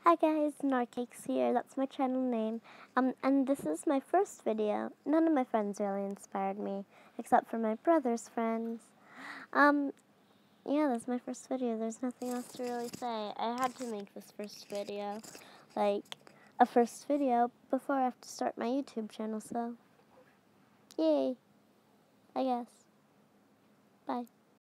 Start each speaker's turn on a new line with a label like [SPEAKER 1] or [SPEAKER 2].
[SPEAKER 1] Hi guys, Narcakes here. That's my channel name. And this is my first video. None of my friends really inspired me, except for my brother's friends. Um, yeah, that's my first video. There's nothing else to really say. I had to make this first video, like a first video before I have to start my YouTube channel. So, yay! I guess. Bye.